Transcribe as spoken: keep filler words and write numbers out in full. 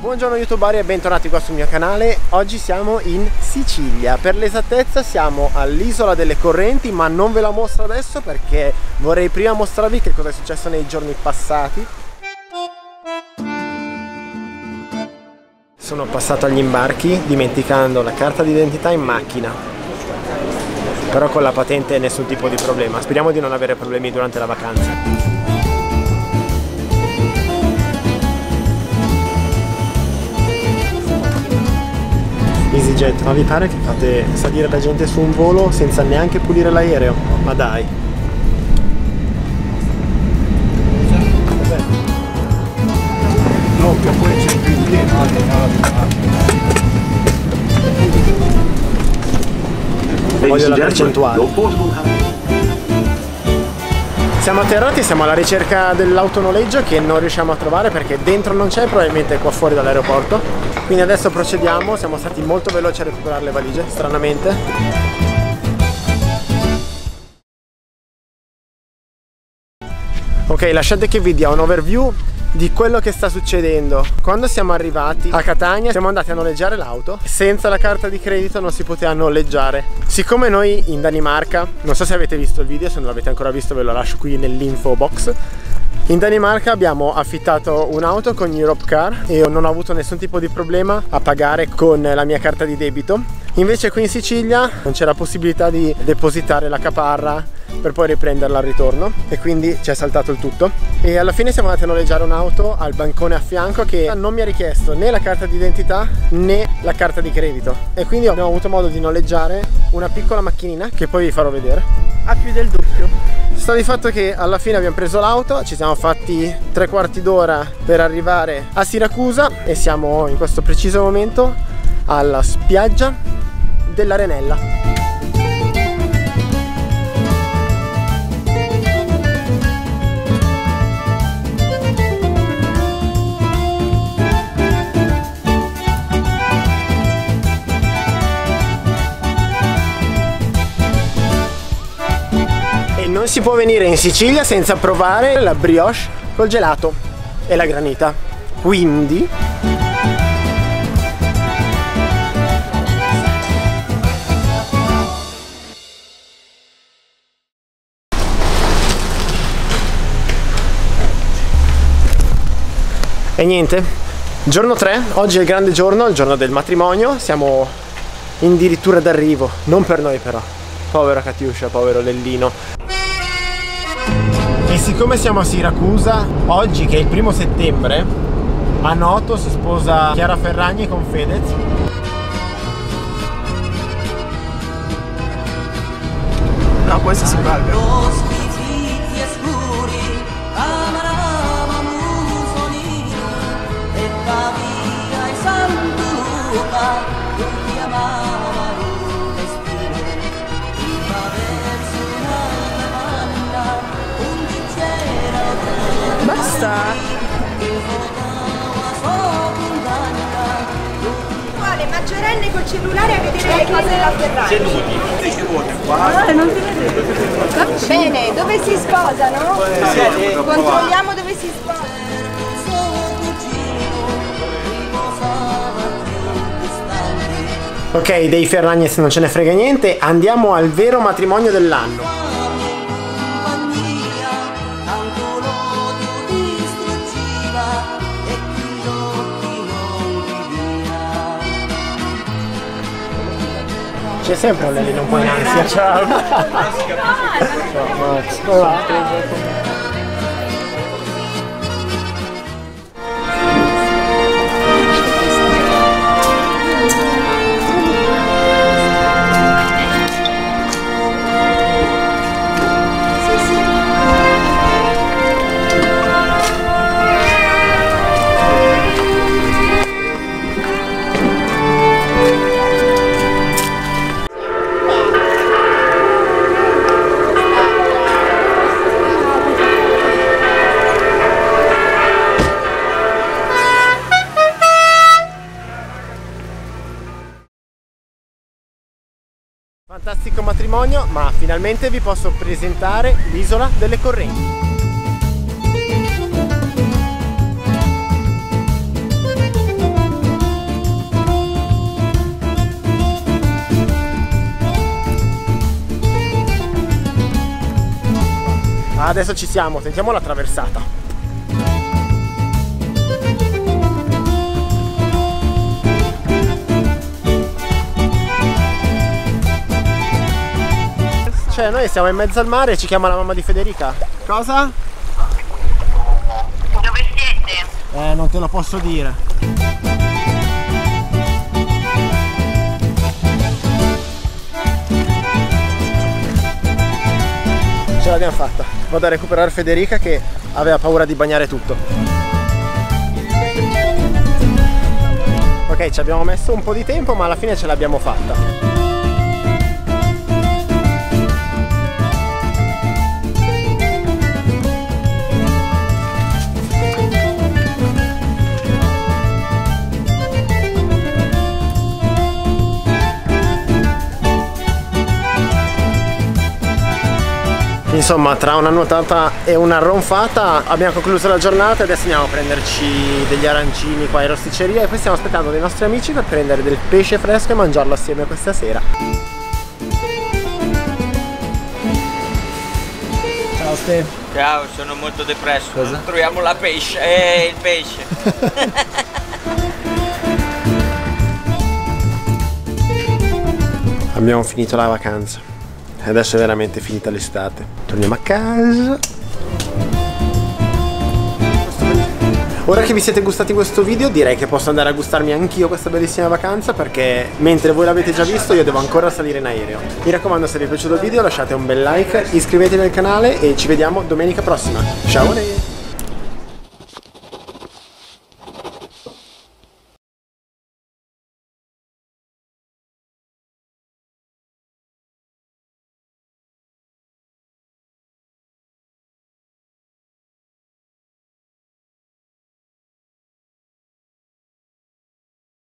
Buongiorno youtuberi e bentornati qua sul mio canale. Oggi siamo in Sicilia, per l'esattezza siamo all'Isola delle Correnti, ma non ve la mostro adesso perché vorrei prima mostrarvi che cosa è successo nei giorni passati. Sono passato agli imbarchi dimenticando la carta d'identità in macchina, però con la patente nessun tipo di problema. Speriamo di non avere problemi durante la vacanza. EasyJet, ma vi pare che fate salire la gente su un volo senza neanche pulire l'aereo? Ma dai! No, che poi c'è più di voglio la percentuale. Siamo atterrati, siamo alla ricerca dell'autonoleggio che non riusciamo a trovare perché dentro non c'è, probabilmente qua fuori dall'aeroporto. Quindi adesso procediamo, siamo stati molto veloci a recuperare le valigie, stranamente. Ok, lasciate che vi dia un overview di quello che sta succedendo. Quando siamo arrivati a Catania siamo andati a noleggiare l'auto. Senza la carta di credito non si poteva noleggiare. Siccome noi in Danimarca, non so se avete visto il video, se non l'avete ancora visto ve lo lascio qui nell'info box. In Danimarca abbiamo affittato un'auto con Europcar e non ho avuto nessun tipo di problema a pagare con la mia carta di debito. Invece qui in Sicilia non c'è la possibilità di depositare la caparra per poi riprenderla al ritorno e quindi ci è saltato il tutto. E alla fine siamo andati a noleggiare un'auto al bancone a fianco che non mi ha richiesto né la carta d'identità né la carta di credito. E quindi abbiamo avuto modo di noleggiare una piccola macchinina che poi vi farò vedere. Ha più del doppio. Sta di fatto che alla fine abbiamo preso l'auto, ci siamo fatti tre quarti d'ora per arrivare a Siracusa e siamo in questo preciso momento alla spiaggia dell'Arenella. Non si può venire in Sicilia senza provare la brioche col gelato e la granita. Quindi e niente, giorno tre, oggi è il grande giorno, il giorno del matrimonio. Siamo addirittura d'arrivo, non per noi però. Povera Catiuscia, povero Lellino. E siccome siamo a Siracusa, oggi che è il primo settembre, a Noto si sposa Chiara Ferragni con Fedez. No, questo si parla. Basta. Quale maggiorenne col cellulare a vedere le cose della Ferrari? Seduti, che vuote qua? Ah, non si vede. Bene, dove si sposano? Sì. Controlliamo dove si sposano. Ok, dei Ferragni non ce ne frega niente, andiamo al vero matrimonio dell'anno. C'è sempre un Lellino un po' in ansia. Ciao. Ciao Max. Ciao. Fantastico matrimonio, ma finalmente vi posso presentare l'Isola delle Correnti. Adesso ci siamo, tentiamo la traversata. Cioè noi siamo in mezzo al mare e ci chiama la mamma di Federica. Cosa? Dove siete? Eh, non te lo posso dire. Ce l'abbiamo fatta. Vado a recuperare Federica che aveva paura di bagnare tutto. Ok, ci abbiamo messo un po' di tempo ma alla fine ce l'abbiamo fatta. Insomma, tra una nuotata e una ronfata abbiamo concluso la giornata e adesso andiamo a prenderci degli arancini qua in rosticceria e poi stiamo aspettando dei nostri amici per prendere del pesce fresco e mangiarlo assieme questa sera. Ciao Ste. Ciao, sono molto depresso. Cosa? Troviamo la pesce, eh, il pesce. Abbiamo finito la vacanza. Adesso è veramente finita l'estate. Torniamo a casa. Ora che vi siete gustati questo video direi che posso andare a gustarmi anch'io questa bellissima vacanza, perché mentre voi l'avete già visto io devo ancora salire in aereo. Mi raccomando, se vi è piaciuto il video lasciate un bel like, iscrivetevi al canale e ci vediamo domenica prossima. Ciao!